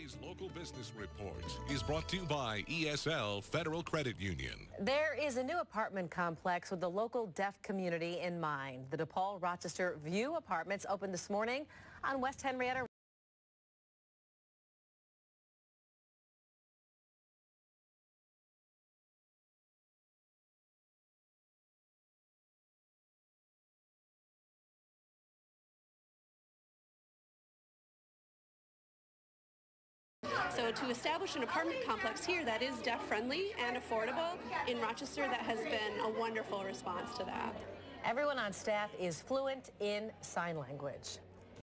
Today's local business report is brought to you by ESL Federal Credit Union. There is a new apartment complex with the local deaf community in mind. The DePaul Rochester View Apartments opened this morning on West Henrietta Road. So to establish an apartment complex here that is deaf-friendly and affordable in Rochester, that has been a wonderful response to that. Everyone on staff is fluent in sign language.